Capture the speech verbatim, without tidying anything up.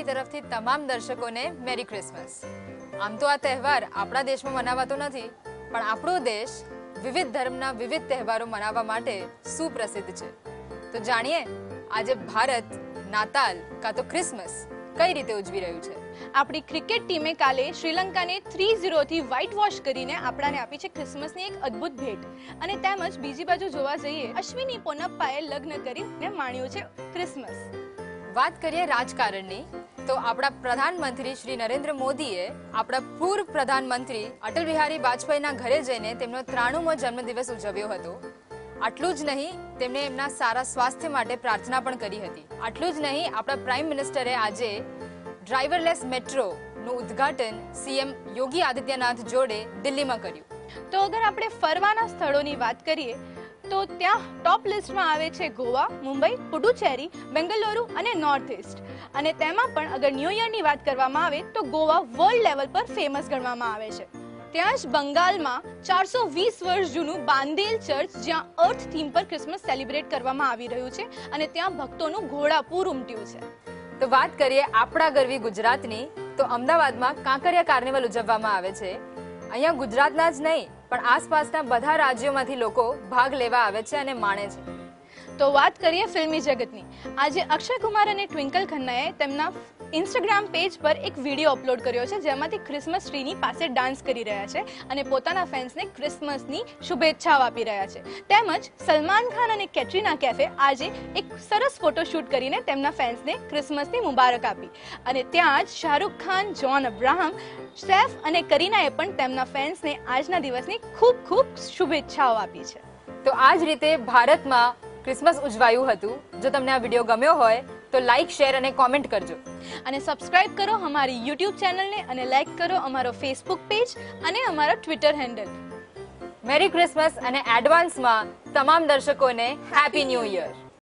તરફથી તમામ દર્શકોને મેરી ક્રિસમસ। આમ તો આ તહેવાર આપણા દેશમાં મનાવાતો નથી, પણ આપણો દેશ વિવિધ ધર્મના વિવિધ તહેવારો મનાવવા માટે સુપ્રસિદ્ધ છે। તો જાણીએ આજે ભારત નાતાલ કાં તો ક્રિસમસ કઈ રીતે ઉજવી રહ્યું છે। આપણી ક્રિકેટ ટીમે કાલે શ્રીલંકાને ત્રણ શૂન્ય થી વ્હાઇટ વોશ કરીને આપણાને આપી છે ક્રિસમસની એક અદ્ભુત ભેટ। અને તેમજ બીજી બાજુ જોવા જઈએ અશ્વિની પોનપ્પાએ લગ્ન કરીને માણ્યું છે ક્રિસમસ। વાત કરીએ રાજકારણની તો આપણા પ્રધાનમંત્રી શ્રી નરેન્દ્ર મોદીએ આપણા પૂર્વ પ્રધાનમંત્રી અટલ બિહારી વાજપેયીના ઘરે જઈને તેમનો ત્રાણુમો જન્મદિવસ ઉજવ્યો હતો। આટલું જ નહીં, તેમણે એમના સારા સ્વાસ્થ્ય માટે પ્રાર્થના પણ કરી હતી। આટલું જ નહીં, આપણા પ્રાઇમ મિનિસ્ટરે આજે ડ્રાઈવરલેસ મેટ્રોનું ઉદ્ઘાટન સીએમ યોગી આદિત્યનાથ જોડે દિલ્હીમાં કર્યું। તો અગર આપણે ફરવાના સ્થળોની વાત કરીએ તો ત્યાં ટોપ લિસ્ટમાં આવે છે ગોવા, મુંબઈ, પુડુચેરી, બેંગલુરુ અને નોર્થ ઇસ્ટ। અને તેમાં પણ અગર ન્યૂ યરની વાત કરવામાં આવે તો ગોવા વર્લ્ડ લેવલ પર ફેમસ ગણવામાં આવે છે। ત્યાં જ બંગાળમાં ચારસો વીસ વર્ષ જૂનું બાંદેલ ચર્ચ, જ્યાં અર્થ થીમ પર ક્રિસમસ સેલિબ્રેટ કરવામાં આવી રહ્યું છે અને ત્યાં ભક્તોનું ઘોડાપૂર ઉમટ્યું છે। તો વાત કરીએ આપણા ગરવી ગુજરાતની તો અમદાવાદમાં કાંકરિયા કાર્નિવલ ઉજવવામાં આવે છે। અહીંયા ગુજરાતના જ નહીં પણ આસપાસના બધા રાજ્યોમાંથી લોકો ભાગ લેવા આવે છે અને માણે છે। તો વાત કરીએ ફિલ્મી જગતની। આજે અક્ષય કુમાર અને ટ્વિંકલ ખન્નાએ તેમના ઇન્સ્ટાગ્રામ પેજ પર એક વિડીયો અપલોડ કર્યો છે, જેમાંથી ક્રિસમસ ટ્રીની પાસે ડાન્સ કરી રહ્યા છે અને પોતાના ફેન્સને ક્રિસમસની શુભેચ્છાઓ આપી રહ્યા છે। તેમજ સલમાન ખાન અને કેટરીના કૈફે આજે એક સરસ ફોટોશૂટ કરીને તેમના ફેન્સને ક્રિસમસની મુબારક આપી। અને ત્યાં જ શાહરૂખ ખાન, જોન અબ્રાહમ, સૈફ અને કરીનાએ પણ તેમના ફેન્સને આજના દિવસની ખૂબ ખૂબ શુભેચ્છાઓ આપી છે। તો આ જ રીતે ભારતમાં ક્રિસમસ ઉજવાયું હતું। જો તમને આ વિડીયો ગમ્યો હોય તો લાઈક, શેર અને કોમેન્ટ કરજો અને સબસ્ક્રાઇબ કરો અમારી યુટ્યુબ ચેનલને અને લાઈક કરો અમારો ફેસબુક પેજ અને અમારો ટ્વિટર હેન્ડલ। મેરી ક્રિસમસ અને એડવાન્સમાં તમામ દર્શકોને હેપી ન્યૂ યર।